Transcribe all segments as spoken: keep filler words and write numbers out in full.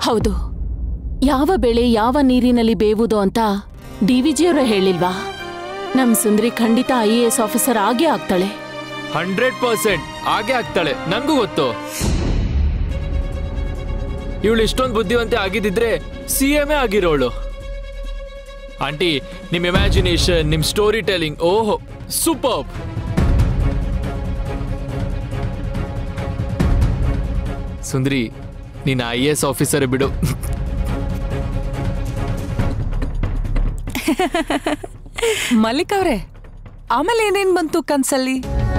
ಹೌದು, ಯಾವ ಬೆಳೆ ಯಾವ ನೀರಿನಲ್ಲಿ ಬೇವುದೋ ಅಂತ ಡಿವಿಜಿಯವರ ಹೇಳಿಲ್ವಾ? ನಮ್ ಸುಂದ್ರಿ ಖಂಡಿತ ಐ ಎ ಎಸ್ ಆಫೀಸರ್ ಆಗೇ ಆಗ್ತಾಳೆ. ಹಂಡ್ರೆಡ್ ಪರ್ಸೆಂಟ್ ಆಗೇ ಆಗ್ತಾಳೆ, ನಂಗೂ ಗೊತ್ತು. ಇವಳು ಇಷ್ಟೊಂದು ಬುದ್ಧಿವಂತೆ ಆಗಿದ್ದಿದ್ರೆ ಸಿ ಎಂ ಎ ಆಗಿರೋಳು. ಆಂಟಿ, ನಿಮ್ ಇಮ್ಯಾಜಿನೇಷನ್, ನಿಮ್ ಸ್ಟೋರಿ ಟೆಲಿಂಗ್, ಓಹೋ ಸೂಪರ್. ಸುಂದ್ರಿ, ನೀನ್ ಐ ಎ ಎಸ್ ಆಫೀಸರ್ ಬಿಡು. ಮಲ್ಲಿಕ್ ಅವ್ರೆ, ಆಮೇಲೆ ಏನೇನ್ ಬಂತು ಕನ್ಸಲ್ಲಿ?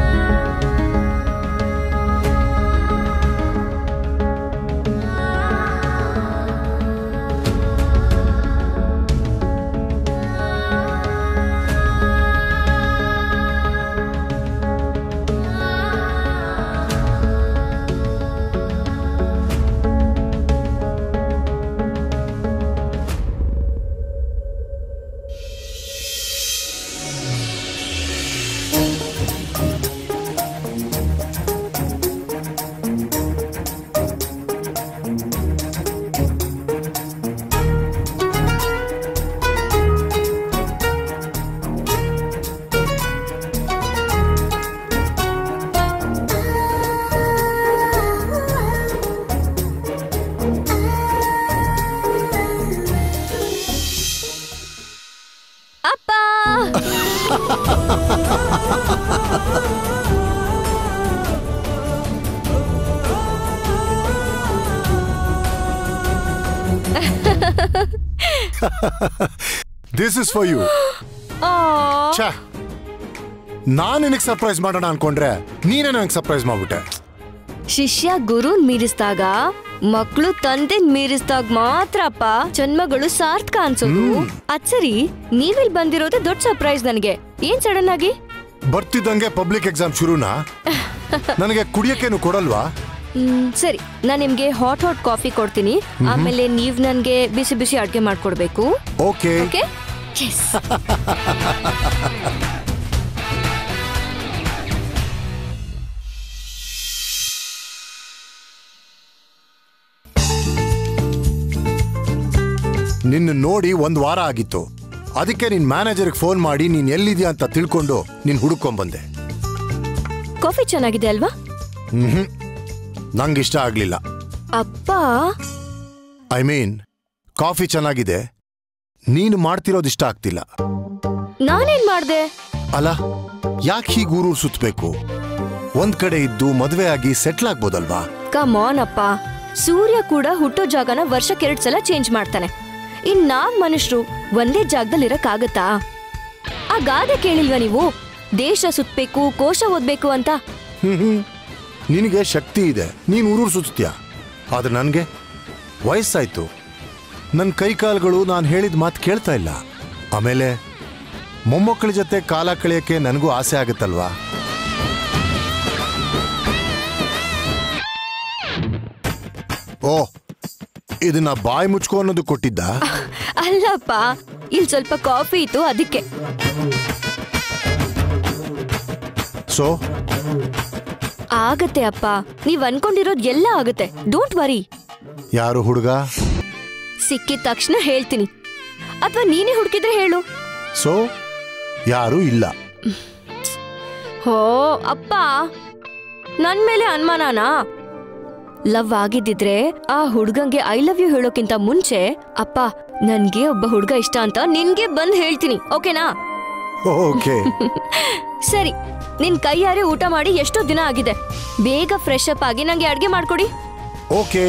This is for you. ಛಾ, ನಾನು ನಿನಗೆ ಸರ್ಪ್ರೈಸ್ ಮಾಡೋಣ ಅನ್ಕೊಂಡ್ರೆ ನೀನೇ ನನಗೆ ಸರ್ಪ್ರೈಸ್ ಮಾಡ್ಬಿಟ್ಟೆ. ಶಿಷ್ಯ ಗುರುನ್ ಮೀರಿಸಿದಾಗ, ಮಕ್ಕಳು ತಂದೆನ್ ಮೀರಿಸಿದಾಗ ಮಾತ್ರಪ್ಪ ಜನ್ಮಗಳು ಸಾರ್ಥಕ ಅನ್ಸೋದು. ಅದ್ ಸರಿ, ನೀವಿಲ್ ಬಂದಿರೋದೇ ದೊಡ್ಡ ಸರ್ಪ್ರೈಸ್ ನನಗೆ. ಏನ್ ಸಡನ್ ಆಗಿ? ಬರ್ತಿದ್ದಂಗೆ ಪಬ್ಲಿಕ್ ಎಕ್ಸಾಮ್ ಶುರುನಾ? ನನಗೆ ಕುಡಿಯಕ್ಕೇನು ಕೊಡಲ್ವಾ? ಹ್ಮ್ ಸರಿ, ನಾನ್ ನಿಮ್ಗೆ ಹಾಟ್ ಹಾಟ್ ಕಾಫಿ ಕೊಡ್ತೀನಿ. ಆಮೇಲೆ ನೀವ್ ನನ್ಗೆ ಬಿಸಿ ಬಿಸಿ ಅಡ್ಗೆ ಮಾಡ್ಕೊಡ್ಬೇಕು. Okay okay. ನಿನ್ನ ನೋಡಿ ಒಂದ್ ವಾರ ಆಗಿತ್ತು. ಅದಕ್ಕೆ ನಿನ್ ಮ್ಯಾನೇಜರ್ಗೆ ಫೋನ್ ಮಾಡಿ ನೀನ್ ಎಲ್ಲಿದ್ಯಾ ಅಂತ ತಿಳ್ಕೊಂಡು ನೀನ್ ಹುಡುಕೊಂಡ್ ಬಂದೆ. ಕಾಫಿ ಚೆನ್ನಾಗಿದೆ ಅಲ್ವಾ? ಹ್ಮ್ ನಂಗಿಷ್ಟ ಆಗ್ಲಿಲ್ಲ. ಅಪ್ಪ, ಐ ಮೀನ್ ಕಾಫಿ ಚೆನ್ನಾಗಿದೆ, ನೀನು ಮಾಡ್ತಿರೋದು ಇಷ್ಟ ಆಗ್ತಿಲ್ಲ. ನಾನೇನ್ ಮಾಡ್ದೆ? ಅಲ್ಲ, ಯಾಕೆ ಹೀಗೆ ಊರೂರು ಸುತ್ತಬೇಕು? ಒಂದ್ ಕಡೆ ಇದ್ದು ಮದ್ವೆ ಆಗಿ ಸೆಟ್ಲ್ ಆಗ್ಬೋದಲ್ವಾ? ಕಮ್ ಆನ್ ಅಪ್ಪ, ಸೂರ್ಯ ಕೂಡ ಹುಟ್ಟೋ ಜಾಗನ ವರ್ಷಕ್ಕೆ ಎರಡ್ ಸಲ ಚೇಂಜ್ ಮಾಡ್ತಾನೆ. ಇನ್ ನಾವ್ ಮನುಷ್ಯರು ಒಂದೇ ಜಾಗದಲ್ಲಿ ಇರಕ್ಕಾಗತ್ತಾ? ಆ ಗಾದೆ ಕೇಳಿಲ್ವಾ ನೀವು? ದೇಶ ಸುತ್ತಬೇಕು, ಕೋಶ ಓದ್ಬೇಕು ಅಂತ. ಹ್ಮ್ ಹ್ಮ್ ನಿನಗೆ ಶಕ್ತಿ ಇದೆ, ನೀನು ಊರೂರು ಸುತ್ತೀಯ. ಆದ್ರೆ ನನ್ಗೆ ವಯಸ್ಸಾಯ್ತು, ನನ್ನ ಕೈಕಾಲುಗಳು ನಾನು ಹೇಳಿದ ಮಾತು ಕೇಳ್ತಾ ಇಲ್ಲ. ಆಮೇಲೆ ಮೊಮ್ಮಕ್ಕಳ ಜೊತೆ ಕಾಲ ಕಳೆಯಕ್ಕೆ ನನಗೂ ಆಸೆ ಆಗುತ್ತಲ್ವಾ? ಓ, ಇದನ್ನ ಬಾಯಿ ಮುಚ್ಕೋ ಅನ್ನೋದು ಕೊಟ್ಟಿದ್ದ? ಅಲ್ಲಪ್ಪ, ಇಲ್ಲಿ ಸ್ವಲ್ಪ ಕಾಫಿ ಇತ್ತು ಅದಕ್ಕೆ. ಸೊ ಆಗತ್ತೆ ಅಪ್ಪ, ನೀವ್ ಅನ್ಕೊಂಡಿರೋದ್ ಎಲ್ಲ ಆಗತ್ತೆ. Don't worry. ಯಾರು ಹುಡುಗ? ಸಿಕ್ಕಿದ ತಕ್ಷಣ ಹೇಳ್ತೀನಿ, ಅಥವಾ ನೀನೇ ಹುಡುಕಿದ್ರೆ ಹೇಳು. ಸೊ ಯಾರು ಇಲ್ಲ? ಹೋ ಅಪ್ಪ, ನನ್ ಮೇಲೆ ಅನುಮಾನನಾ? ಲವ್ ಆಗಿದ್ದಿದ್ರೆ ಆ ಹುಡ್ಗಂಗೆ ಐ ಲವ್ ಯು ಹೇಳೋಕ್ಕಿಂತ ಮುಂಚೆ, ಅಪ್ಪ ನನ್ಗೆ ಒಬ್ಬ ಹುಡ್ಗ ಇಷ್ಟ ಅಂತ ನಿನ್ಗೆ ಬಂದ್ ಹೇಳ್ತೀನಿ. ಓಕೆನಾ? ಓಕೆ. ಸರಿ, ನಿನ್ ಕೈಯಾರೆ ಊಟ ಮಾಡಿ ಎಷ್ಟೋ ದಿನ ಆಗಿದೆ. ಬೇಗ ಫ್ರೆಶ್ ಅಪ್ ಆಗಿ ನಂಗೆ ಅಡ್ಗೆ ಮಾಡ್ಕೊಡಿ. ಓಕೆ.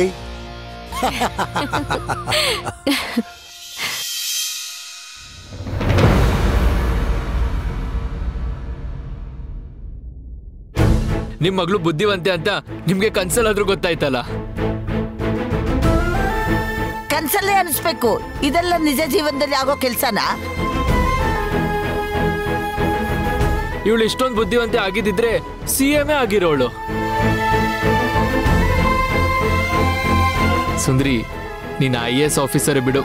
ನಿಮ್ ಮಗಳು ಬುದ್ಧಿವಂತೆ ಅಂತ ನಿಮ್ಗೆ ಕನ್ಸಲ್ಲಾದ್ರೂ ಗೊತ್ತಾಯ್ತಲ್ಲ? ಕನ್ಸಲ್ಲೇ ಅನಿಸ್ಬೇಕು, ಇದೆಲ್ಲ ನಿಜ ಜೀವನದಲ್ಲಿ ಆಗೋ ಕೆಲ್ಸನಾ? ಇವಳು ಇಷ್ಟೊಂದು ಬುದ್ಧಿವಂತೆ ಆಗಿದ್ದಿದ್ರೆ ಸಿ ಎಂ ಎ ಆಗಿರೋಳು. ಸುಂದ್ರಿ, ನೀನ್ ಐ ಎ ಎಸ್ ಆಫೀಸರ್ ಬಿಡು.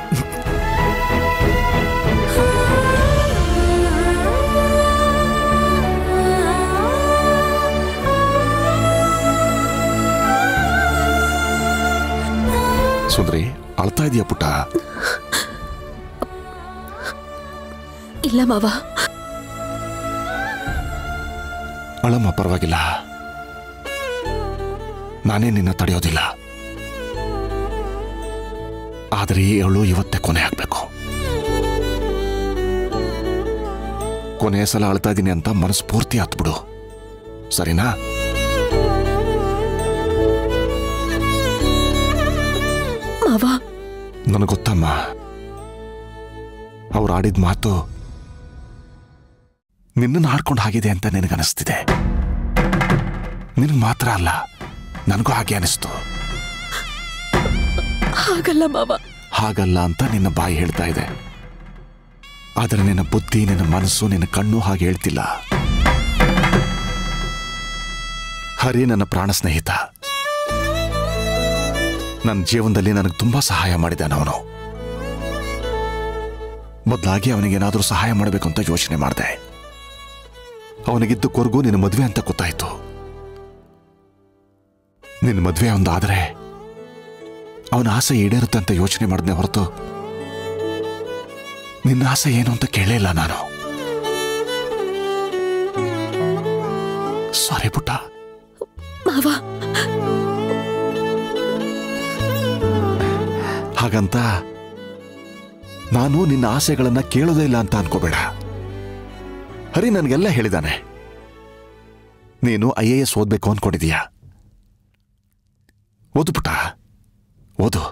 ಸುಂದ್ರಿ, ಅಳ್ತಾ ಇದೀಯ ಪುಟ್ಟ? ಇಲ್ಲ ಮಾವ. ಅಳಮ್ಮ, ಪರವಾಗಿಲ್ಲ. ನಾನೇ ನಿನ್ನ ತಡೆಯೋದಿಲ್ಲ. ಆದರೆ ಈ ಅಳು ಇವತ್ತೇ ಕೊನೆ ಆಗ್ಬೇಕು. ಕೊನೆಯ ಸಲ ಅಳ್ತಾ ಇದ್ದೀನಿ ಅಂತ ಮನಸ್ಫೂರ್ತಿ ಹತ್ಬಿಡು, ಸರಿನಾ? ಮಾವ, ನನಗೆ ಗೊತ್ತಮ್ಮ, ಅವ್ರು ಆಡಿದ ಮಾತು ನಿನ್ನನ್ನು ಆಡ್ಕೊಂಡು ಆಗಿದೆ ಅಂತ ನಿನಗನಿಸ್ತಿದೆ. ನಿನಗೆ ಮಾತ್ರ ಅಲ್ಲ, ನನಗೂ ಹಾಗೆ ಅನಿಸ್ತು. ಹಾಗಲ್ಲ ಮಾವ. ಹಾಗಲ್ಲ ಅಂತ ನಿನ್ನ ಬಾಯಿ ಹೇಳ್ತಾ ಇದೆ, ಆದರೆ ನಿನ್ನ ಬುದ್ಧಿ, ನಿನ್ನ ಮನಸ್ಸು, ನಿನ್ನ ಕಣ್ಣು ಹಾಗೆ ಹೇಳ್ತಿಲ್ಲ. ಹರಿ ನನ್ನ ಪ್ರಾಣ ಸ್ನೇಹಿತ. ನನ್ನ ಜೀವನದಲ್ಲಿ ನನಗೆ ತುಂಬಾ ಸಹಾಯ ಮಾಡಿದ್ದಾನೆ ಅವನು. ಬದಲಾಗಿ ಅವನಿಗೇನಾದರೂ ಸಹಾಯ ಮಾಡಬೇಕು ಅಂತ ಯೋಚನೆ ಮಾಡಿದೆ. ಅವನಿಗಿದ್ದ ಕೊರಗು ನಿನ್ನ ಮದುವೆ ಅಂತ ಗೊತ್ತಾಯ್ತು. ನಿನ್ನ ಮದುವೆ ಒಂದಾದರೆ ಅವನ ಆಸೆ ಈಡೇರುತ್ತೆ ಅಂತ ಯೋಚನೆ ಮಾಡಿದ್ನೆ ಹೊರತು ನಿನ್ನ ಆಸೆ ಏನು ಅಂತ ಕೇಳಲಿಲ್ಲ ನಾನು. ಸಾರಿ ಪುಟ್ಟ. ಮಾವ, ಹಾಗಂತ ನಾನು ನಿನ್ನ ಆಸೆಗಳನ್ನ ಕೇಳೋದೇ ಇಲ್ಲ ಅಂತ ಅನ್ಕೋಬೇಡ. ಹರಿ ನನಗೆಲ್ಲ ಹೇಳಿದಾನೆ. ನೀನು ಐ ಎ ಎಸ್ ಓದ್ಬೇಕು ಅನ್ಕೊಂಡಿದೀಯ. ಓದು ಪುಟ್ಟ, ಓದು.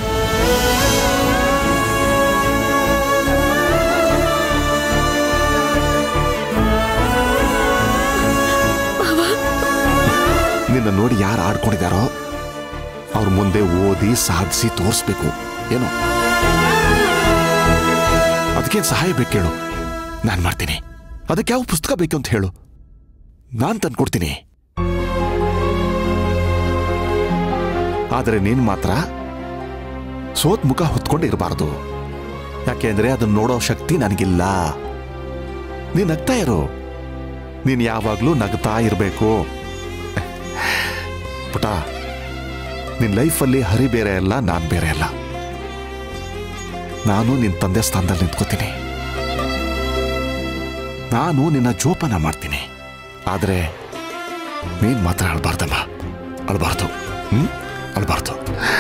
ನಿನ್ನ ನೋಡಿ ಯಾರು ಆಡ್ಕೊಂಡಿದಾರೋ ಅವ್ರ ಮುಂದೆ ಓದಿ ಸಾಧಿಸಿ ತೋರಿಸ್ಬೇಕು. ಏನು ಅದಕ್ಕೇನು ಸಹಾಯ ಬೇಕು ಹೇಳು, ನಾನು ಮಾಡ್ತೀನಿ. ಅದಕ್ಕೆ ಯಾವ ಪುಸ್ತಕ ಬೇಕು ಅಂತ ಹೇಳು, ನಾನು ತಂದ್ಕೊಡ್ತೀನಿ. ಆದರೆ ನೀನು ಮಾತ್ರ ಸೋತ್ ಮುಖ ಹೊತ್ಕೊಂಡು ಇರಬಾರ್ದು. ಯಾಕೆಂದ್ರೆ ಅದನ್ನ ನೋಡೋ ಶಕ್ತಿ ನನಗಿಲ್ಲ. ನೀನ್ ನಗ್ತಾ ಇರು, ನೀನ್ ಯಾವಾಗ್ಲೂ ನಗ್ತಾ ಇರಬೇಕು ಪುಟ. ನಿನ್ ಲೈಫಲ್ಲಿ ಹರಿ ಬೇರೆ ಅಲ್ಲ, ನಾನ್ ಬೇರೆ ಅಲ್ಲ. ನಾನು ನಿನ್ನ ತಂದೆ ಸ್ಥಾನದಲ್ಲಿ ನಿಂತ್ಕೋತೀನಿ. ನಾನು ನಿನ್ನ ಜೋಪಾನ ಮಾಡ್ತೀನಿ. ಆದರೆ ನೀನ್ ಮಾತ್ರ ಅಳ್ಬಾರ್ದಮ್ಮ, ಅಳ್ಬಾರ್ದು. ಹ್ಮ್ ಅಳ್ಬಾರ್ದು.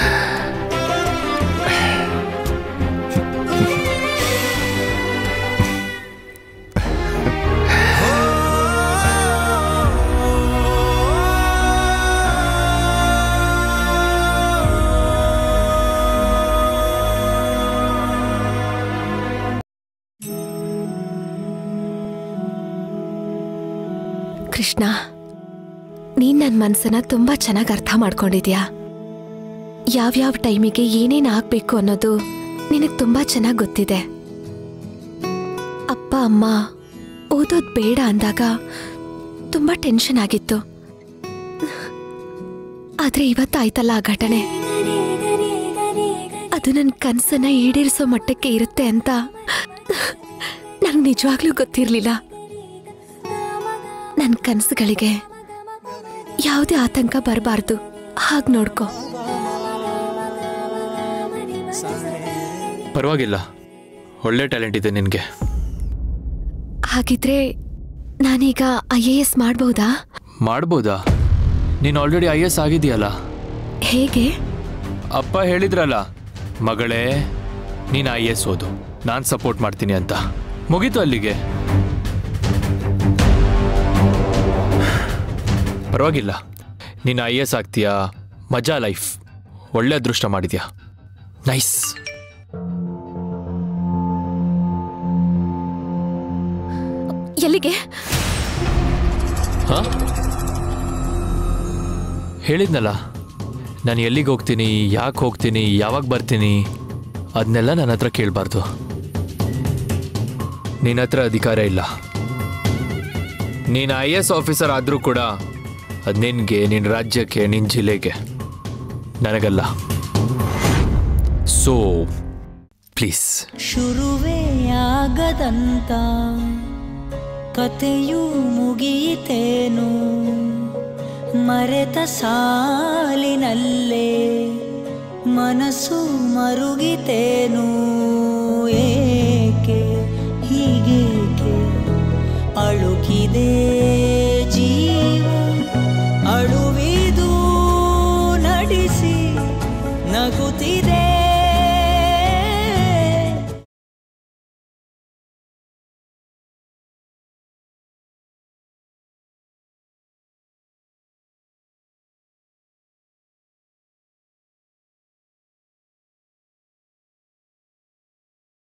ಕೃಷ್ಣ, ನೀನ್ ನನ್ನ ಮನಸ್ಸನ್ನ ತುಂಬಾ ಚೆನ್ನಾಗಿ ಅರ್ಥ ಮಾಡ್ಕೊಂಡಿದ್ಯಾ. ಯಾವ್ಯಾವ ಟೈಮಿಗೆ ಏನೇನ್ ಆಗ್ಬೇಕು ಅನ್ನೋದು ನಿನಗ್ ತುಂಬಾ ಚೆನ್ನಾಗಿ ಗೊತ್ತಿದೆ. ಅಪ್ಪ ಅಮ್ಮ ಓದೋದ್ ಬೇಡ ಅಂದಾಗ ತುಂಬಾ ಟೆನ್ಷನ್ ಆಗಿತ್ತು. ಆದ್ರೆ ಇವತ್ತಾಯ್ತಲ್ಲ ಆ ಘಟನೆ, ಅದು ನನ್ನ ಕನಸನ್ನ ಈಡೇರಿಸೋ ಮಟ್ಟಕ್ಕೆ ಇರುತ್ತೆ ಅಂತ ನಂಗೆ ನಿಜವಾಗ್ಲೂ ಗೊತ್ತಿರ್ಲಿಲ್ಲ. ನನ್ನ ಕನಸುಗಳಿಗೆ ಯಾವುದೇ ಆತಂಕ ಬರಬಾರ್ದು, ಹಾಗೆ ನೋಡ್ಕೋ. ಪರವಾಗಿಲ್ಲ, ಒಳ್ಳೆ ಟ್ಯಾಲೆಂಟ್ ಇದೆ ನಿನಗೆ. ಹಾಗಿದ್ರೆ ನಾನೀಗ ಐ ಎ ಎಸ್ ಮಾಡ್ಬೋದಾ? ಮಾಡ್ಬೋದಾ? ನೀನು ಆಲ್ರೆಡಿ ಐ ಎಸ್ ಆಗಿದೆಯಲ್ಲ. ಹೇಗೆ? ಅಪ್ಪ ಹೇಳಿದ್ರಲ್ಲ, ಮಗಳೇ ನೀನು ಐ ಎಸ್ ಓದು, ನಾನು ಸಪೋರ್ಟ್ ಮಾಡ್ತೀನಿ ಅಂತ. ಮುಗೀತು ಅಲ್ಲಿಗೆ. ಪರವಾಗಿಲ್ಲ, ನೀನು ಐ ಎಸ್ ಆಗ್ತೀಯಾ, ಮಜಾ ಲೈಫ್. ಒಳ್ಳೆ ಅದೃಷ್ಟ ಮಾಡಿದ್ಯಾ. ನೈಸ್. ಎಲ್ಲಿಗೆ? ಹಾ, ಹೇಳಿದ್ನಲ್ಲ, ನಾನು ಎಲ್ಲಿಗೆ ಹೋಗ್ತೀನಿ, ಯಾಕೆ ಹೋಗ್ತೀನಿ, ಯಾವಾಗ ಬರ್ತೀನಿ, ಅದನ್ನೆಲ್ಲ ನನ್ನ ಹತ್ರ ಕೇಳಬಾರ್ದು. ನಿನ್ನ ಹತ್ರ ಅಧಿಕಾರ ಇಲ್ಲ. ನೀನು ಐ ಎಸ್ ಆಫೀಸರ್ ಆದರೂ ಕೂಡ ಅದು ನಿನಗೆ, ನಿನ್ನ ರಾಜ್ಯಕ್ಕೆ, ನಿನ್ನ ಜಿಲ್ಲೆಗೆ, ನನಗಲ್ಲ. So please. ಶುರುವೇ ಆಗದಂತ ಕತೆಯೂ ಮುಗಿಯಿತೇನು, ಮರೆತ ಸಾಲಿನಲ್ಲೇ ಮನಸ್ಸು ಮರುಗಿತೇನು ಏಕೆ ಹೀಗೇಕೆ ಅಳುಕಿದೆ ಜೀವ ಅಳುವಿದು ನಡೆಸಿ ನಗುತ್ತಿದೆ